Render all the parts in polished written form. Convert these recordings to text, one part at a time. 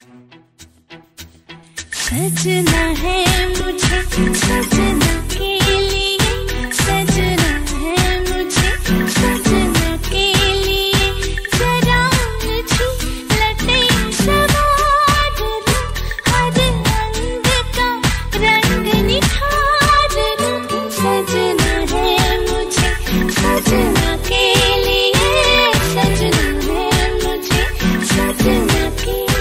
सजना है मुझे सजना के लिए, सजना है मुझे सजना के लिए, जरा मुझे लटे सवार लो, हर रंग का रंग निखार लो। सजना है मुझे सजना के लिए, सजना है मुझे सजना के लिए।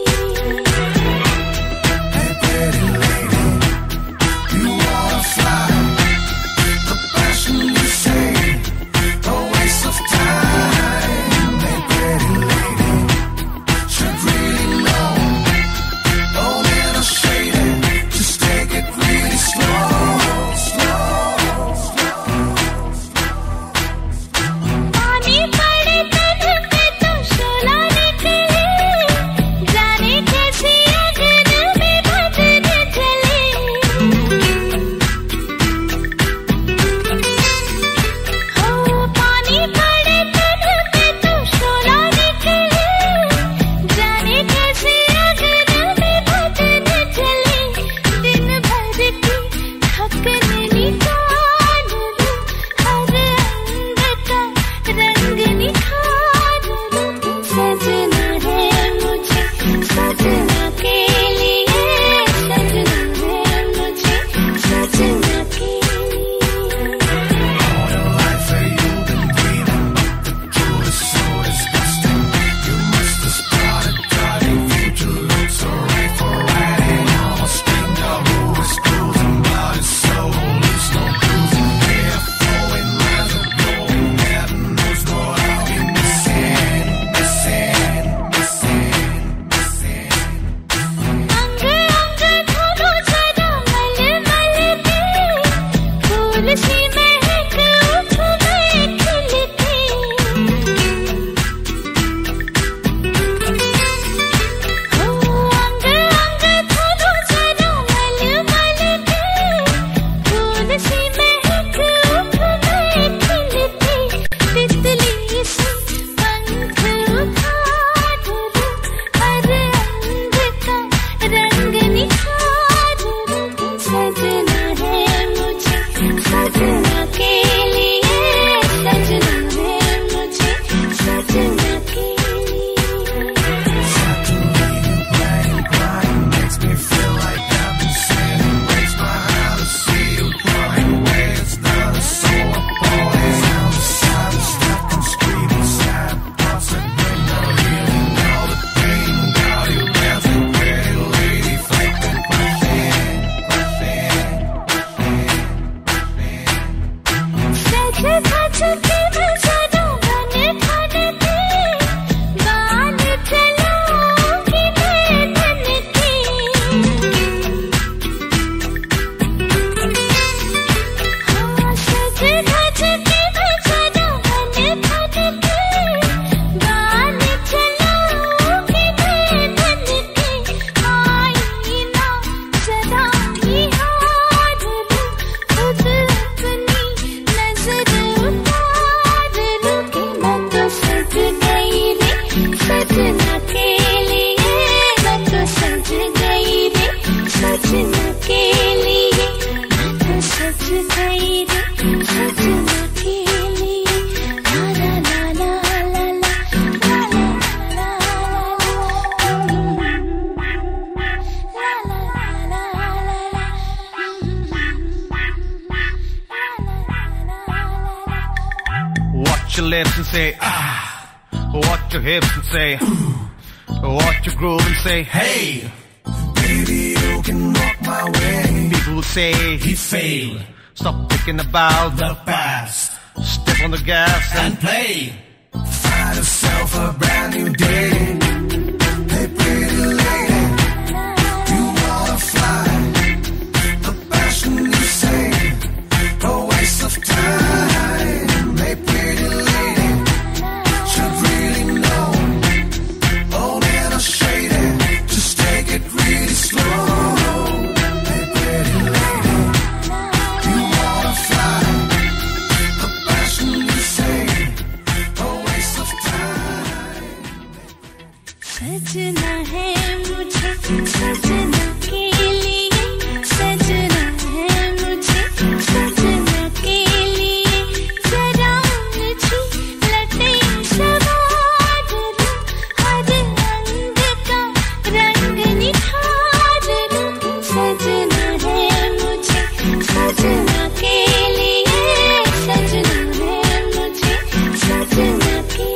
Your lips and say ah, watch your hips and say ooh, watch your groove and say hey, baby you can walk my way. People will say he failed. Stop thinking about the past. Step on the gas and play. Find yourself a brand new day. Hey pretty lady, you wanna fly? The passion you say, a waste of time. Hey pretty lady, should really know. Old and a shady, just take it really slow. Hey pretty lady, you wanna fly? The passion you say, a waste of time. सजना है मुझे सजना के लिए सजना है मुझे सजना के लिए जरा मुझे लटे सवार लूं हर अंग का रंग निखार लूं सजना है मुझे सजना के लिए सजना है मुझे सजना के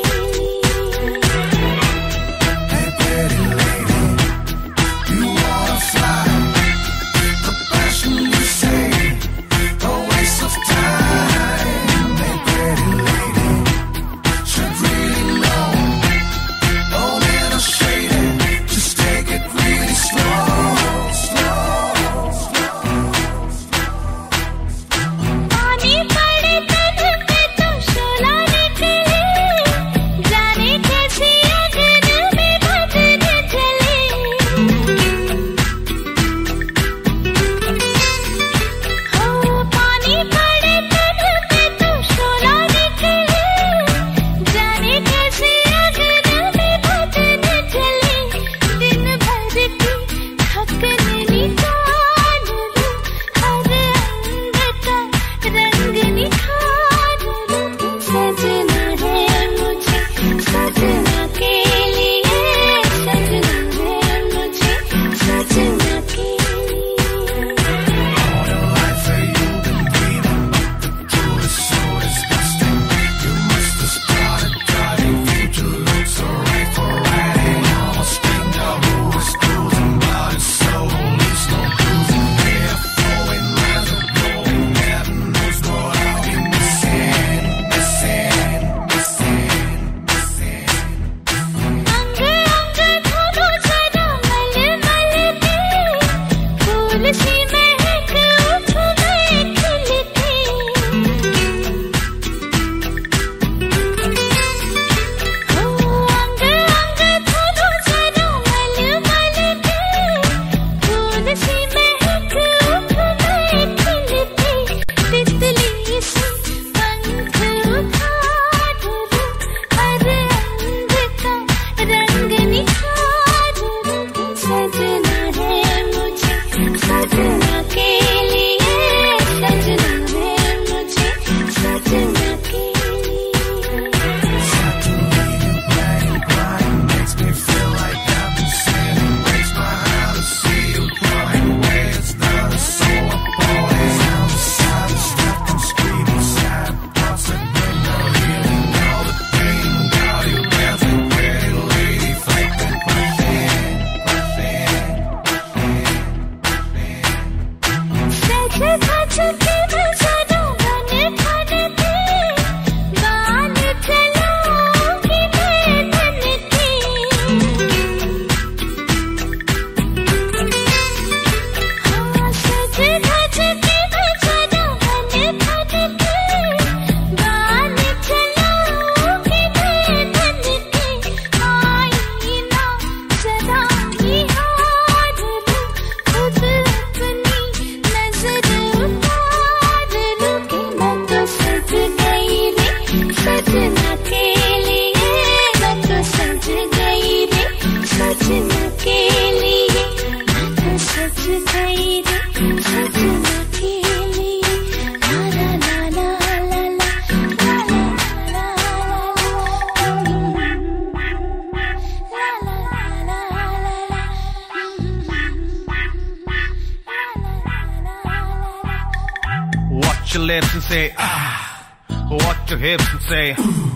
Watch your lips and say, ah. Watch your hips and say,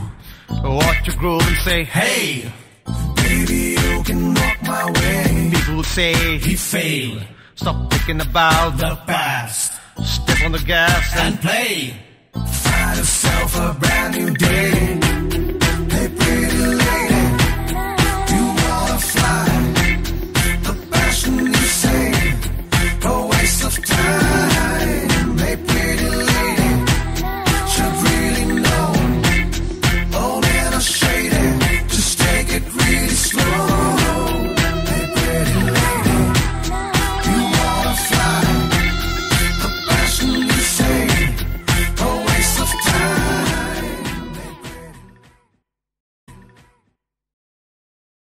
watch your groove and say, hey. Baby, you can walk my way. People will say, he failed. Stop thinking about the past. Step on the gas and play. Find yourself a brand new day.